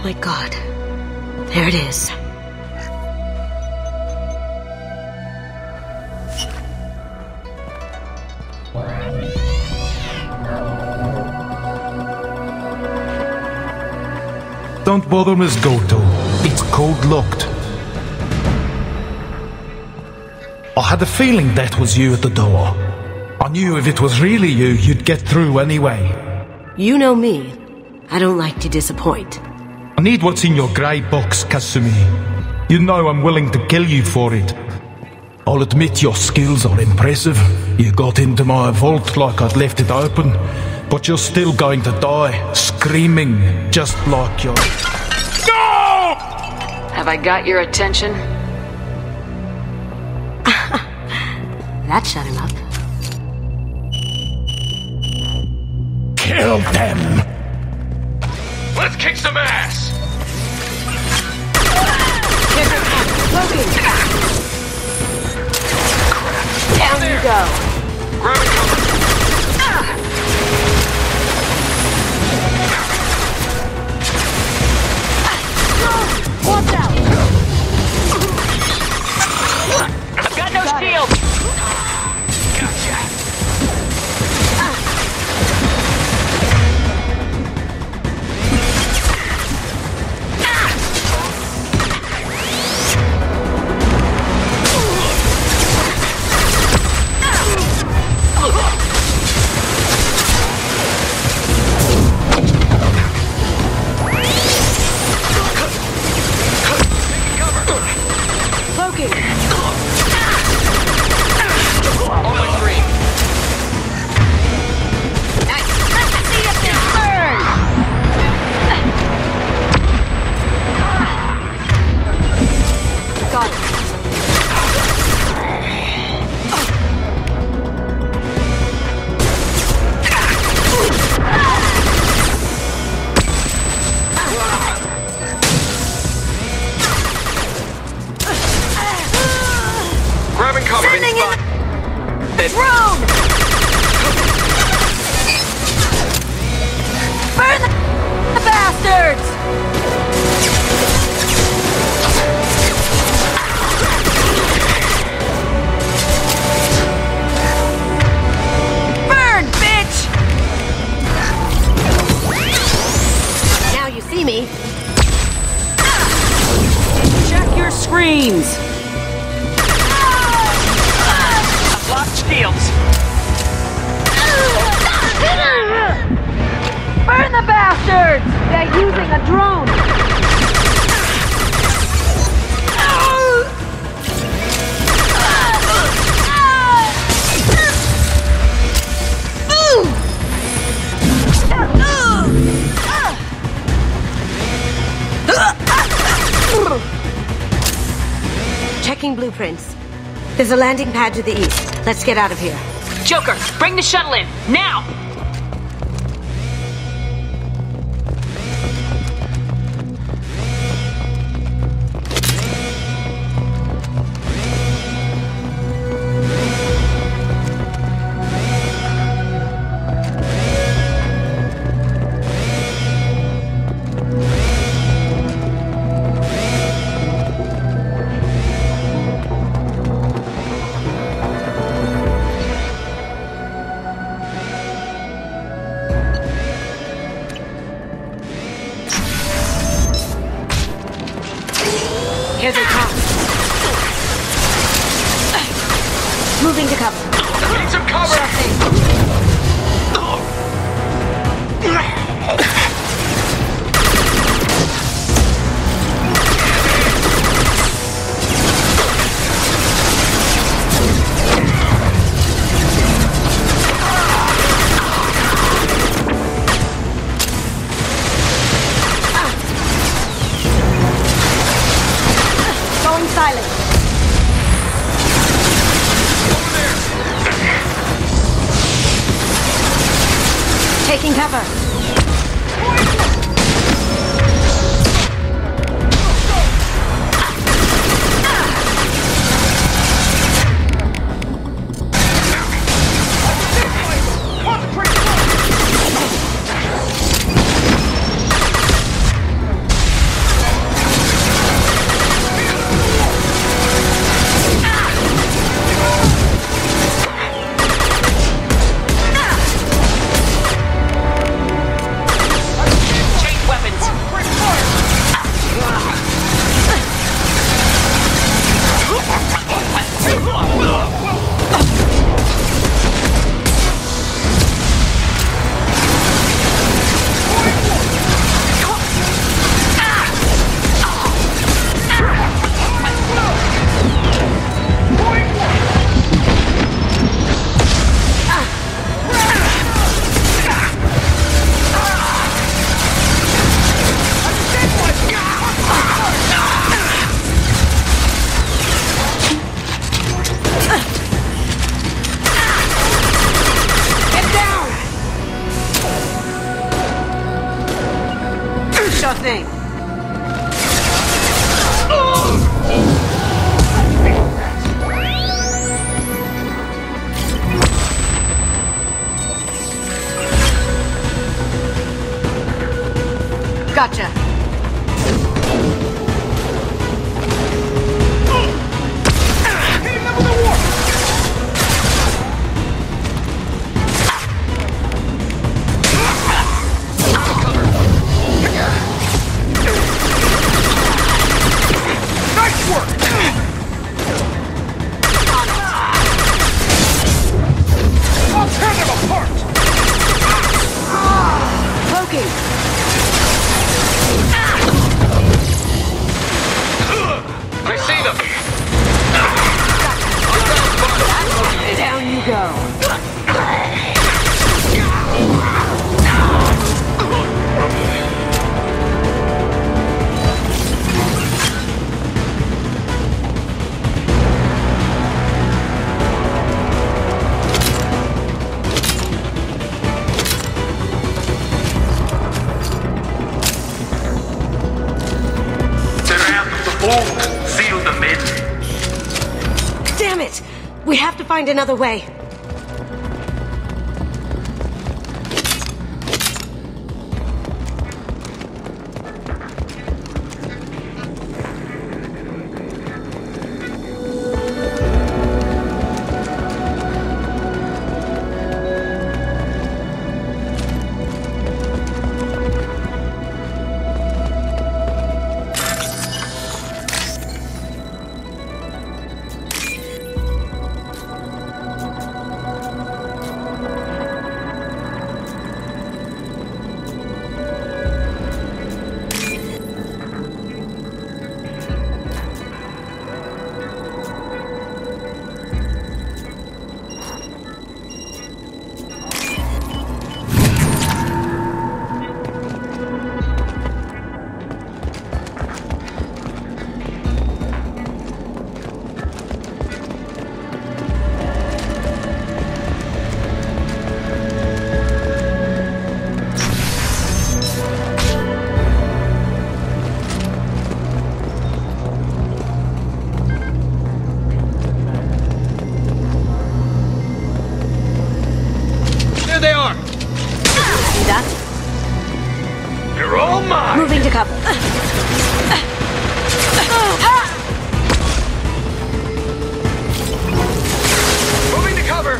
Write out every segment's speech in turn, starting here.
my god. There it is. Don't bother, Miss Goto. It's code-locked. I had a feeling that was you at the door. I knew if it was really you, you'd get through anyway. You know me. I don't like to disappoint. I need what's in your grey box, Kasumi. You know I'm willing to kill you for it. I'll admit your skills are impressive. You got into my vault like I'd left it open, but you're still going to die, screaming, just like your... No! Have I got your attention? That shut him up. Kill them! Let's kick some ass! Logan! Down you go. Grab and cover. Watch out! I've got no shield! Gotcha. Checking blueprints. There's a landing pad to the east. Let's get out of here. Joker, bring the shuttle in, now! Here they come. Moving to cover. Need some cover! Silent. Taking cover. won't seal them in. Damn it! We have to find another way. There they are! See that? You're all mine! Moving to cover. Moving to cover!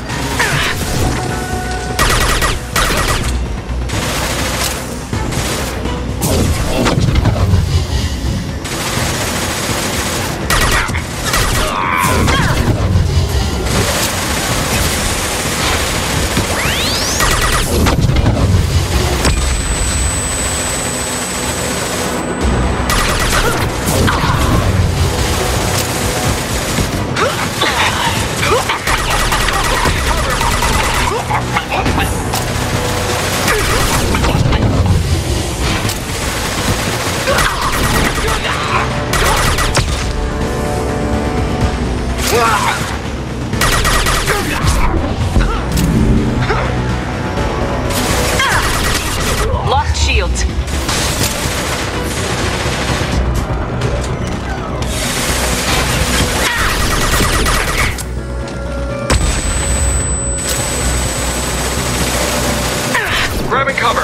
Locked shields. Grabbing cover!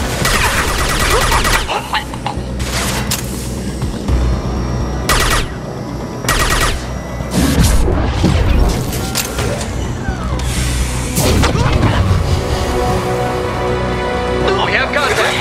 We have contact!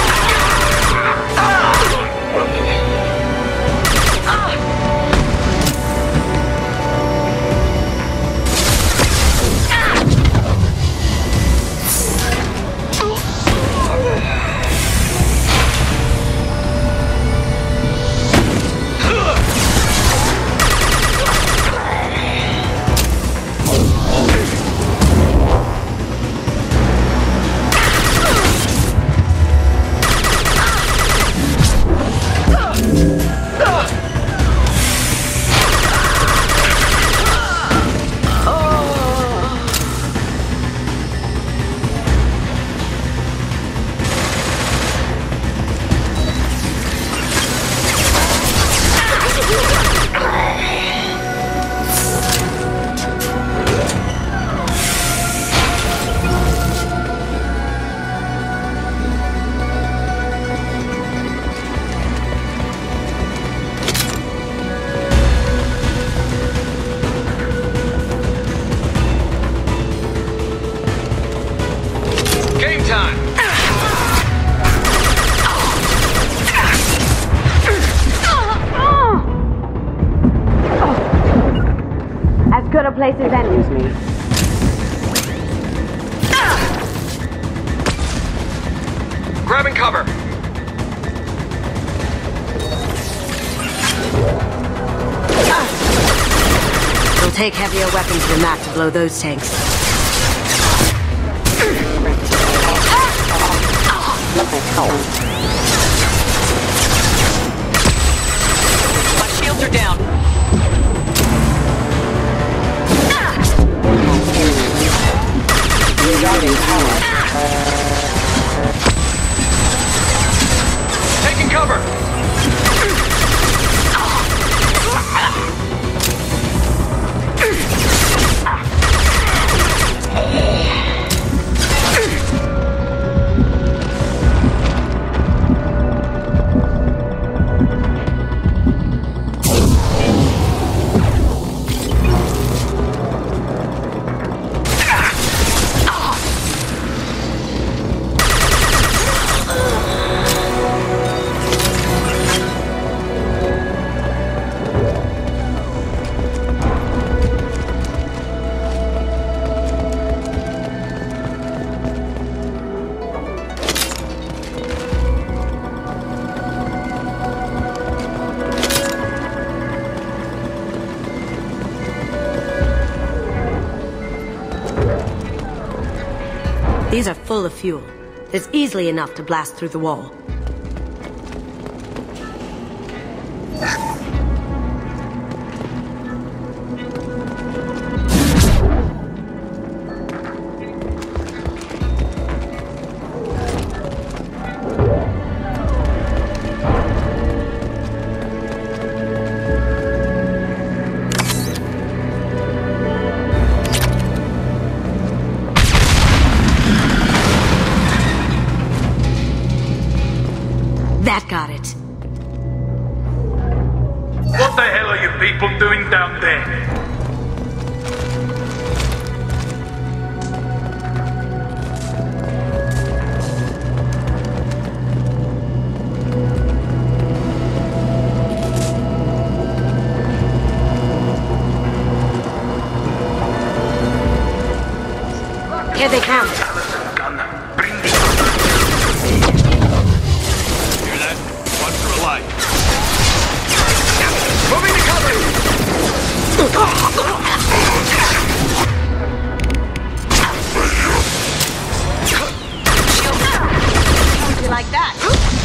Game time! As good a place as any. Excuse me. Grabbing cover! It'll take heavier weapons than that to blow those tanks. My shields are down. Taking cover! These are full of fuel. There's easily enough to blast through the wall. That got it. What the hell are you people doing down there? Here they come. Bring these. Hear that? Watch for a light. Moving to cover! How'd you like that?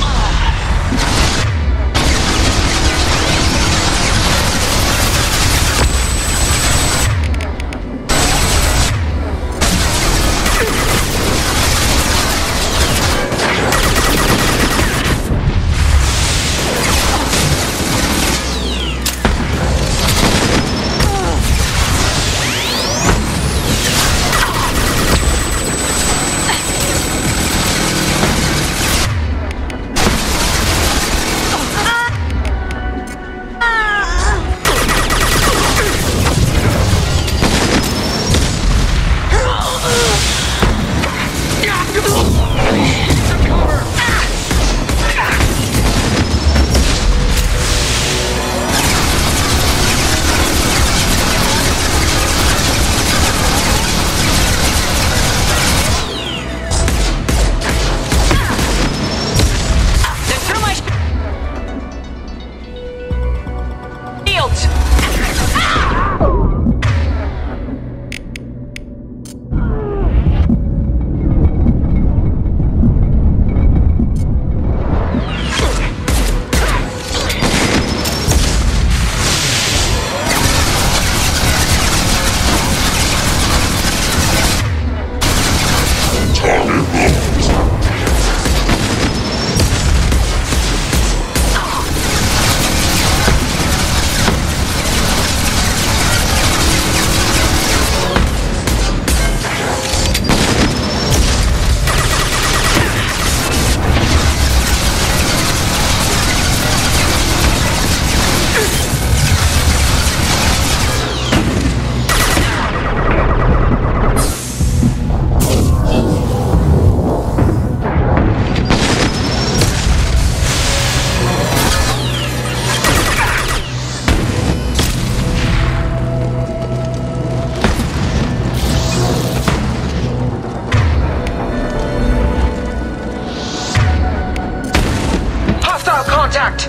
Contact!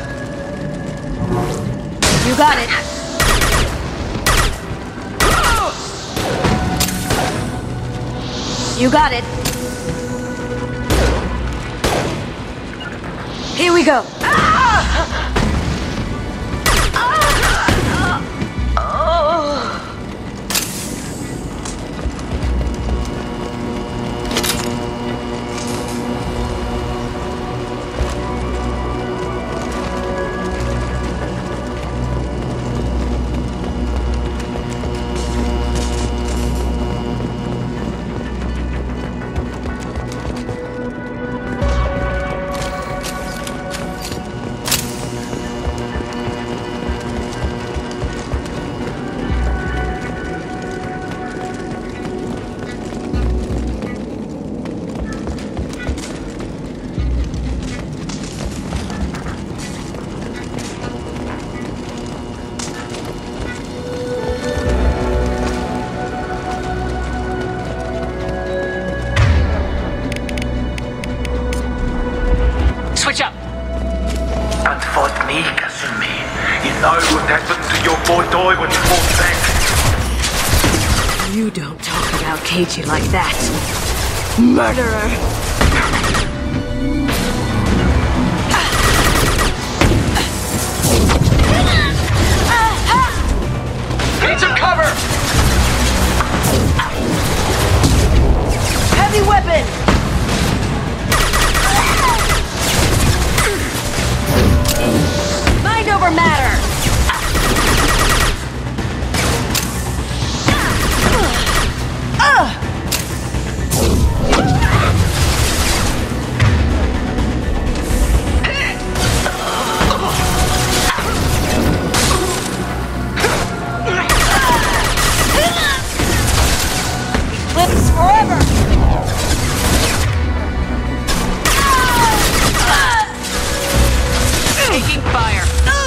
You got it. You got it. Here we go. Switch up. Don't fight me, Kasumi. You know what happened to your boy Doi when you fought back. You don't talk about Keiji like that. Murderer! Need some cover! Heavy weapon! Mind over matter! Lives forever! Taking fire.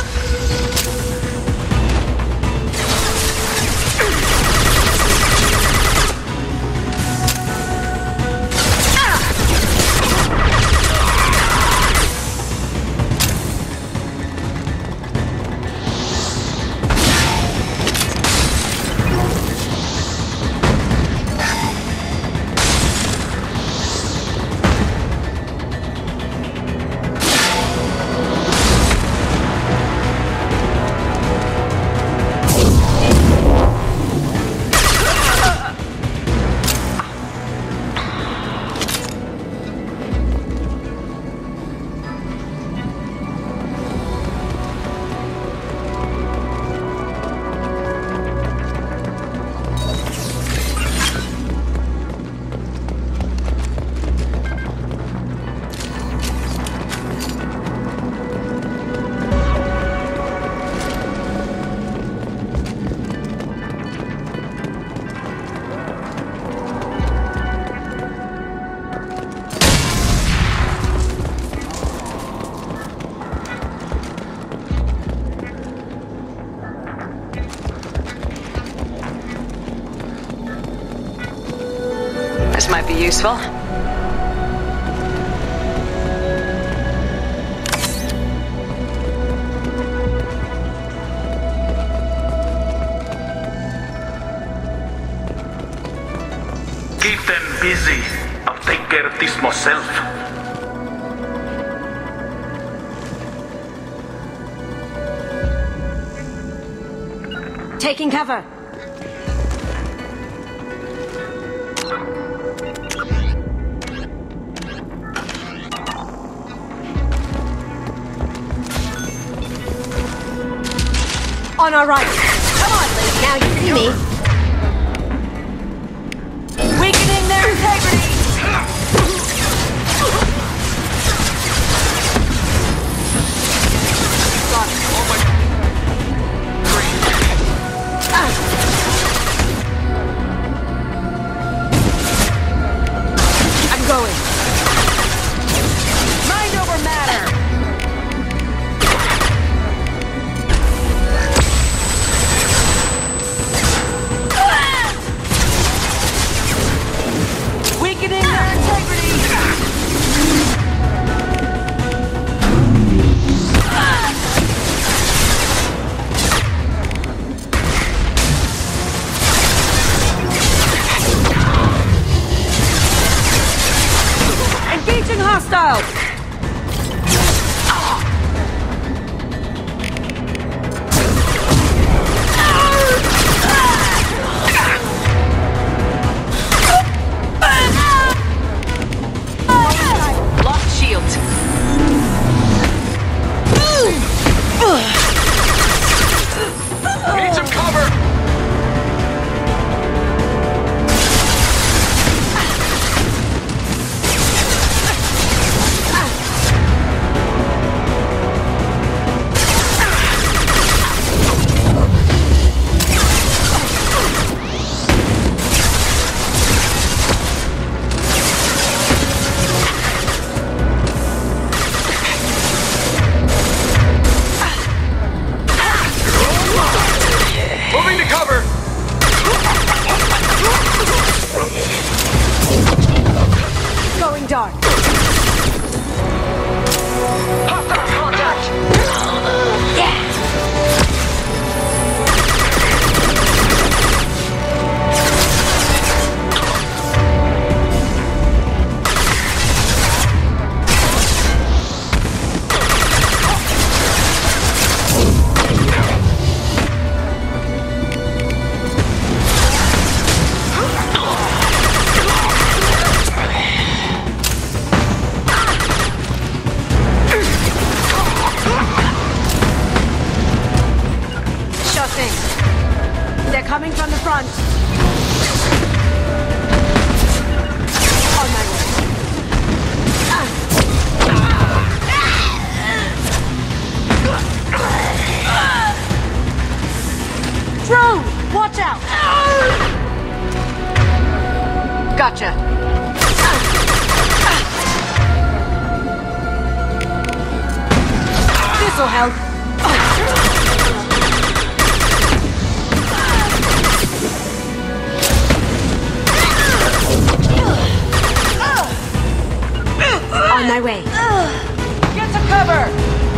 This might be useful. Keep them busy. I'll take care of this myself. Taking cover! On our right! Come on, Luke, now you see me! Weakening their integrity! I'm going! Mind over matter! Weakening their integrity! coming from the front. On my way. Drone! Watch out! Gotcha. This'll help. On my way. Get to cover!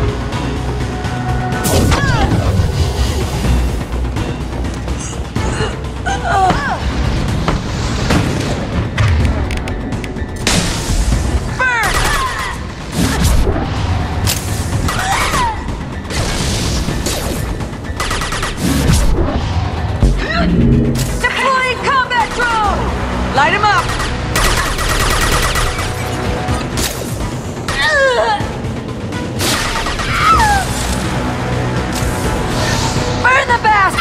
Deploying combat drone! Light him up! Burn the bast!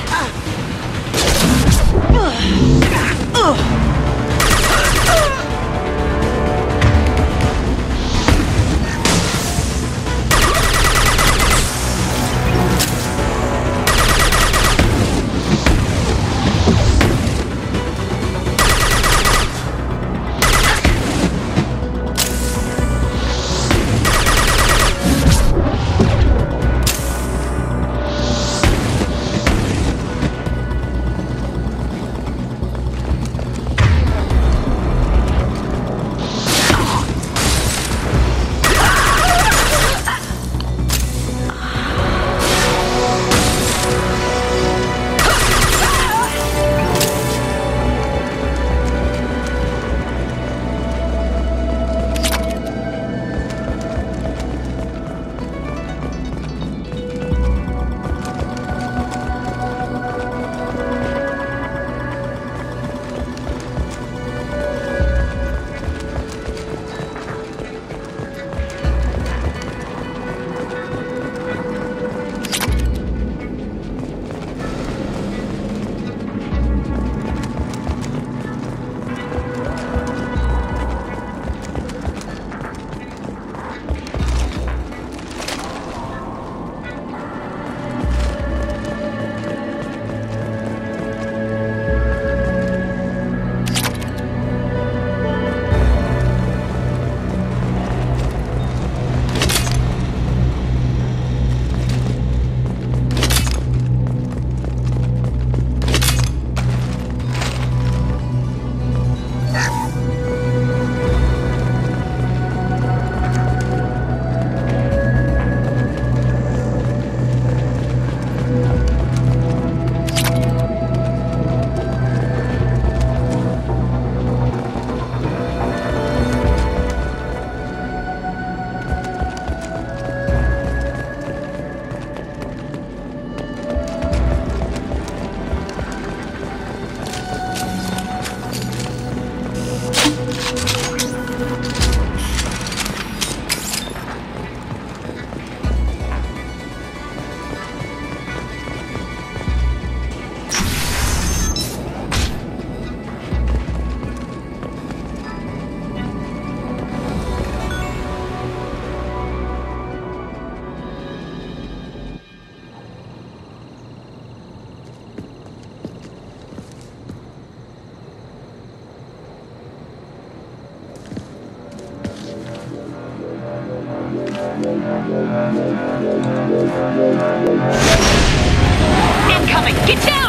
Incoming! Get down!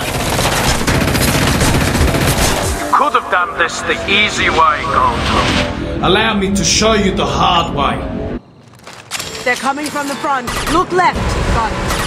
Could have done this the easy way, Goldblum. Allow me to show you the hard way. They're coming from the front. Look left. Got it.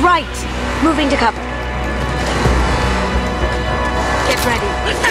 Right! Moving to cover. Get ready.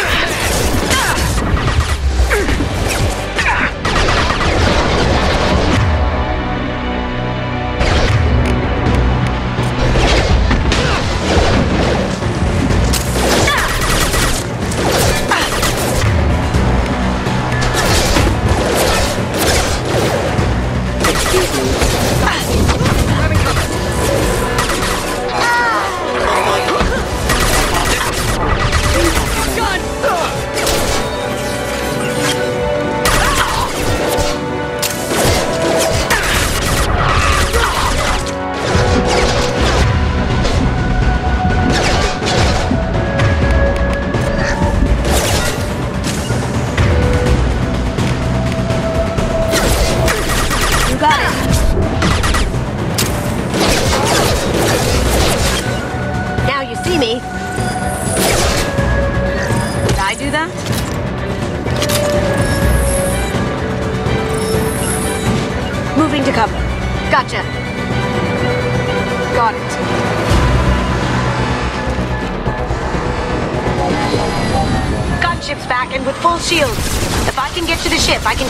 Moving to cover. Gotcha. Got it. Gunship's back and with full shields. If I can get to the ship, I can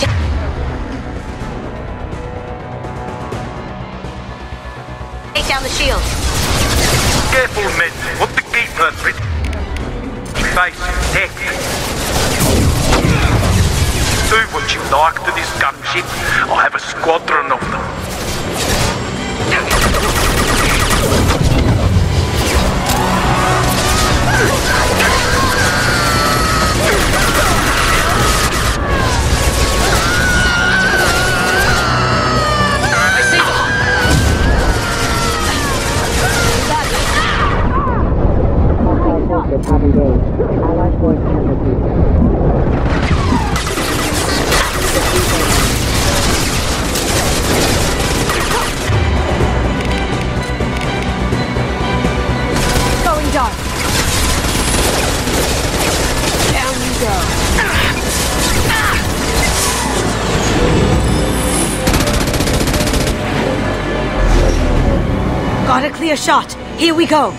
take down the shield. Careful, men. What the keeper ready? Face tech. Do what you like to this gunship. I have a squadron of them. I see them. Have engaged. Allied force casualties. Going dark. Down you go. Got a clear shot. Here we go.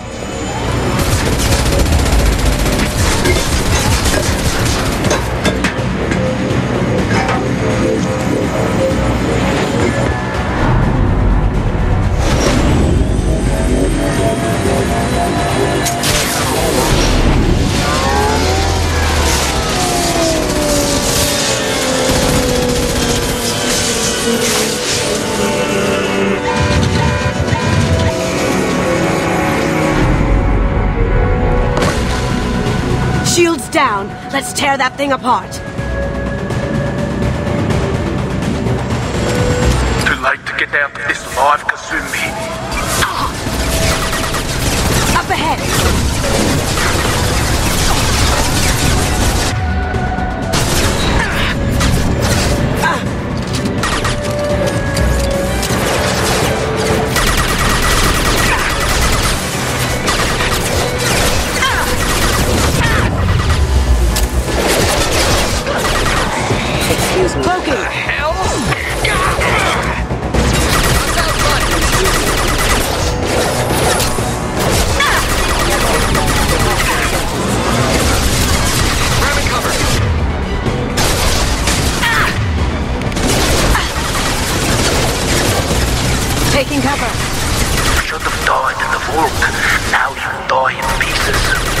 Shields down. Let's tear that thing apart. Too late to get out of this alive, Kasumi. Up ahead. Cloaking. Taking cover. You should have died in the vault. Now you die in pieces.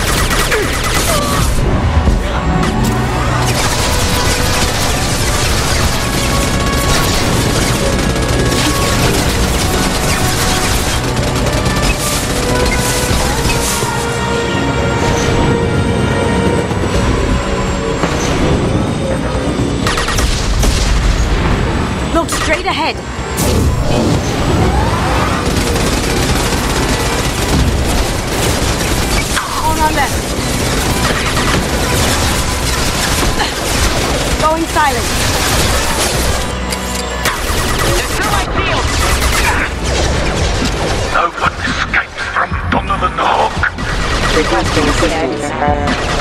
Look straight ahead. On our left. Going silent. No one escapes from Donovan Hawk. Requesting assistance.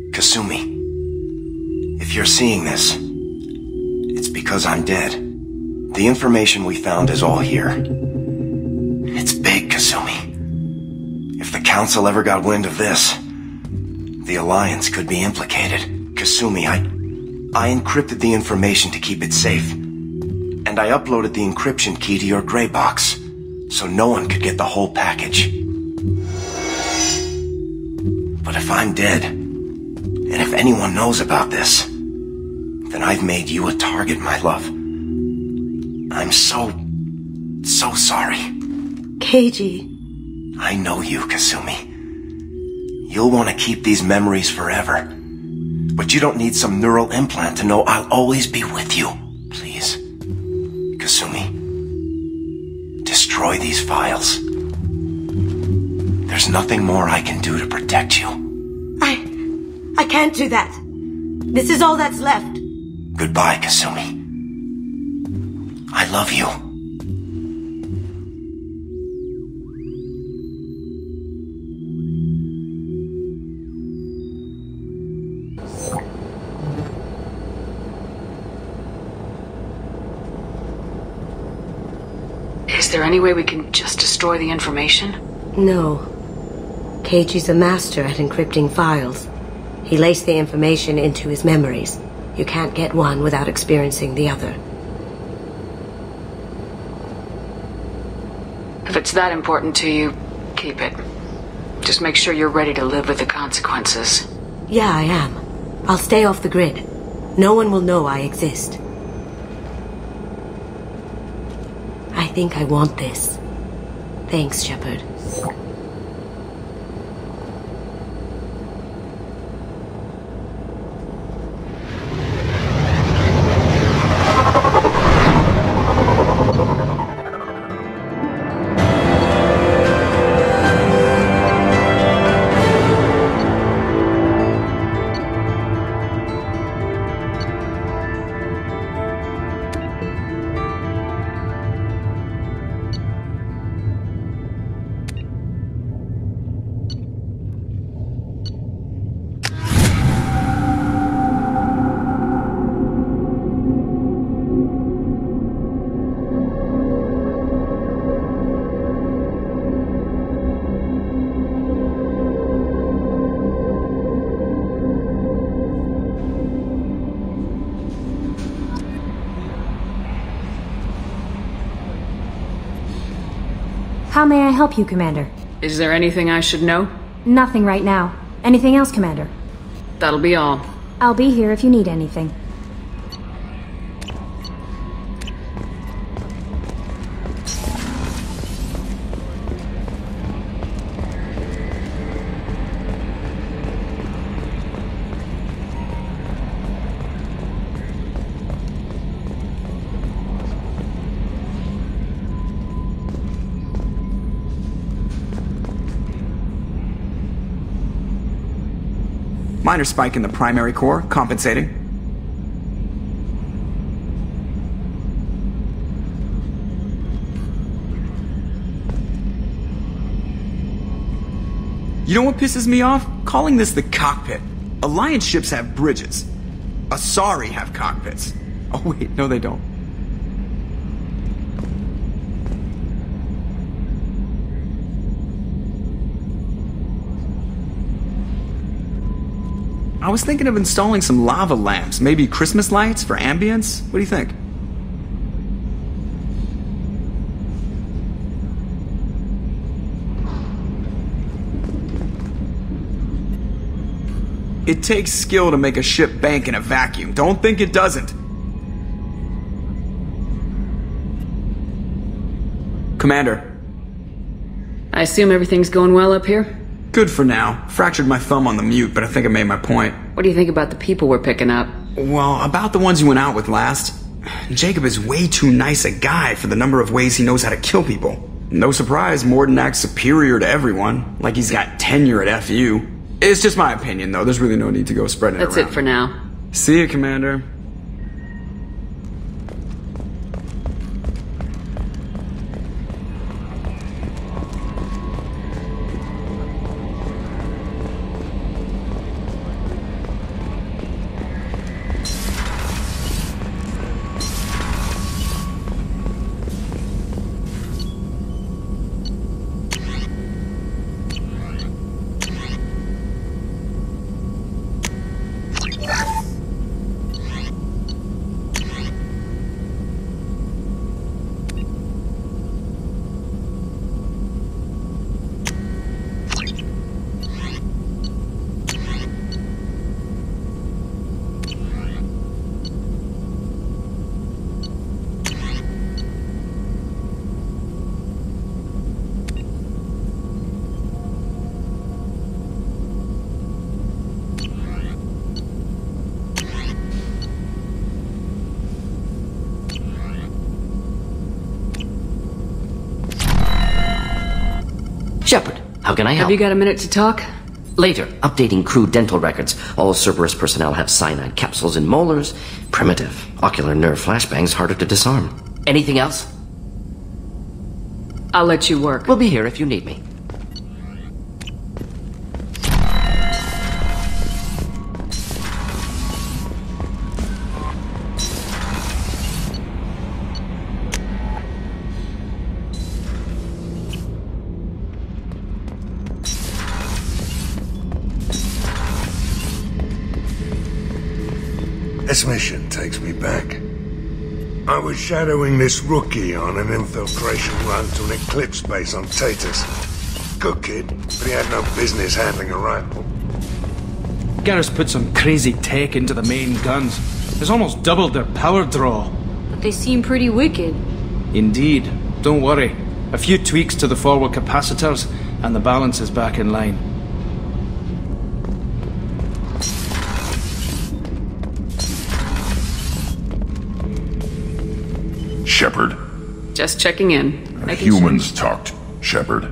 Kasumi, if you're seeing this, it's because I'm dead. The information we found is all here. It's big, Kasumi. If the Council ever got wind of this, the Alliance could be implicated. Kasumi, I encrypted the information to keep it safe. And I uploaded the encryption key to your gray box, so no one could get the whole package. But if I'm dead, and if anyone knows about this, then I've made you a target, my love. I'm so sorry. Keiji. I know you, Kasumi. You'll want to keep these memories forever. But you don't need some neural implant to know I'll always be with you. Please. Kasumi. Destroy these files. There's nothing more I can do to protect you. I can't do that. This is all that's left. Goodbye, Kasumi. I love you. Is there any way we can just destroy the information? No. Keiji's a master at encrypting files. He laced the information into his memories. You can't get one without experiencing the other. If it's that important to you, keep it. Just make sure you're ready to live with the consequences. Yeah, I am. I'll stay off the grid. No one will know I exist. I think I want this. Thanks, Shepard. How may I help you, Commander? Is there anything I should know? Nothing right now. Anything else, Commander? That'll be all. I'll be here if you need anything. Minor spike in the primary core, compensating. You know what pisses me off? Calling this the cockpit. Alliance ships have bridges. Asari have cockpits. Oh wait, no they don't. I was thinking of installing some lava lamps, maybe Christmas lights for ambience. What do you think? It takes skill to make a ship bank in a vacuum. Don't think it doesn't. Commander. I assume everything's going well up here? Good for now. Fractured my thumb on the mute, but I think I made my point. What do you think about the people we're picking up? Well, about the ones you went out with last. Jacob is way too nice a guy for the number of ways he knows how to kill people. No surprise, Mordin acts superior to everyone, like he's got tenure at FU. It's just my opinion, though. There's really no need to go spreading it around. That's it for now. See you, Commander. How can I help? Have you got a minute to talk? Later, updating crew dental records. All Cerberus personnel have cyanide capsules in molars. Primitive. Ocular nerve flashbangs harder to disarm. Anything else? I'll let you work. We'll be here if you need me. This mission takes me back. I was shadowing this rookie on an infiltration run to an Eclipse base on Tatus. Good kid, but he had no business handling a rifle. Garrus put some crazy tech into the main guns. It's almost doubled their power draw. But they seem pretty wicked. Indeed. Don't worry. A few tweaks to the forward capacitors, and the balance is back in line. Shepard. Just checking in. Humans talked, Shepard.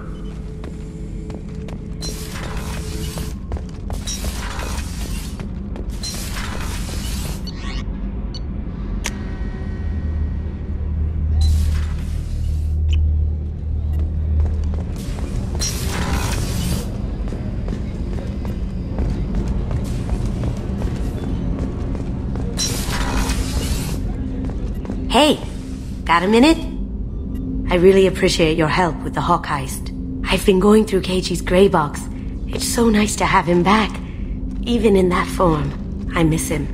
Hey, got a minute? I really appreciate your help with the Hawk heist. I've been going through Keiichi's gray box. It's so nice to have him back. Even in that form, I miss him.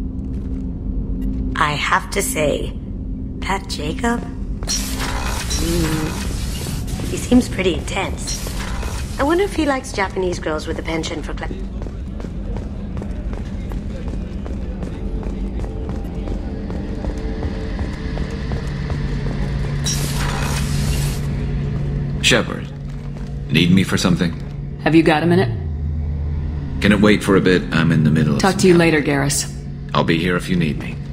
I have to say, that Jacob? He seems pretty intense. I wonder if he likes Japanese girls with a penchant for Shepard, need me for something? Have you got a minute? Can it wait for a bit? I'm in the middle of Talk to you later, Garrus. I'll be here if you need me.